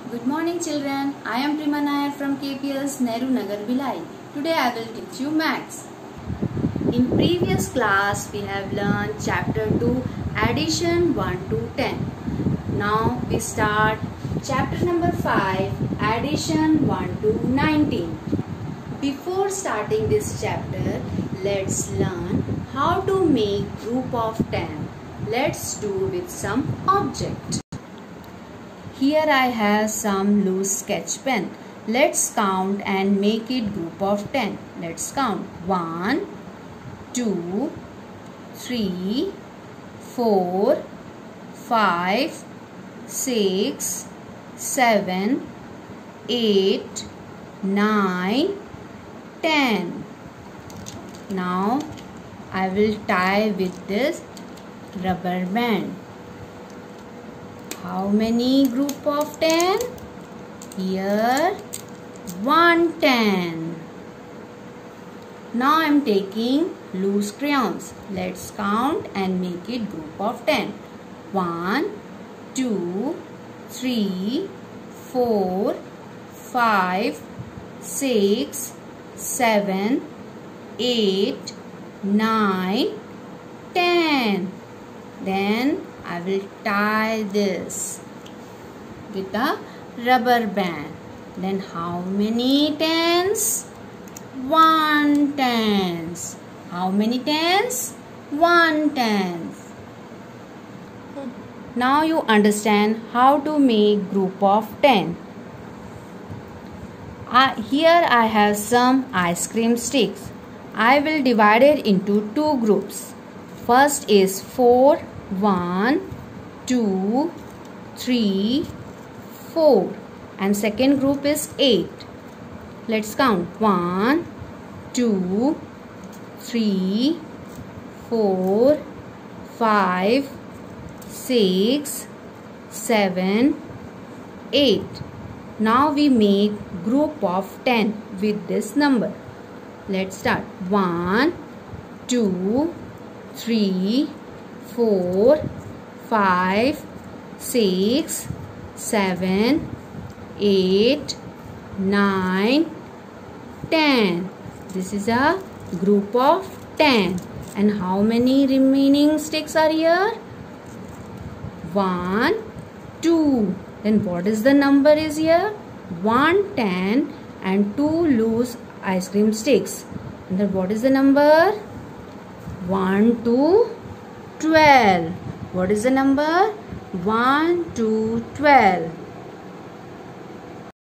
Good morning children. I am Prima Nair from KPS Nehru Nagar Bhilai. Today I will teach you maths. In previous class we have learned chapter 2 addition 1 to 10. Now we start chapter number 5 addition 1 to 19. Before starting this chapter, let's learn how to make group of 10. Let's do with some object. Here I have some loose sketch pen. Let's count and make it group of 10. Let's count. 1, 2, 3, 4, 5, 6, 7, 8, 9, 10. Now I will tie with this rubber band. How many group of 10? Here 110. Now I am taking loose crayons. Let's count and make it group of 10. 1, 2, 3, 4, 5, 6, 7, 8, 9, 10. Then I will tie this with a rubber band. Then how many tens? 1 tens. How many tens? 1 tens. Now you understand how to make group of 10. Here I have some ice cream sticks. I will divide it into two groups. First is 4, 1, 2, 3, 4 and second group is 8. Let's count. 1, 2, 3, 4, 5, 6, 7, 8. Now we make group of 10 with this number. Let's start. 1, 2, 3, 4, 5, 6, 7, 8, 9, 10. This is a group of 10. And how many remaining sticks are here? 1, 2. Then what is the number is here? 1, 10 and 2 loose ice cream sticks. And then what is the number? 1 to 12. What is the number? 1 to 12.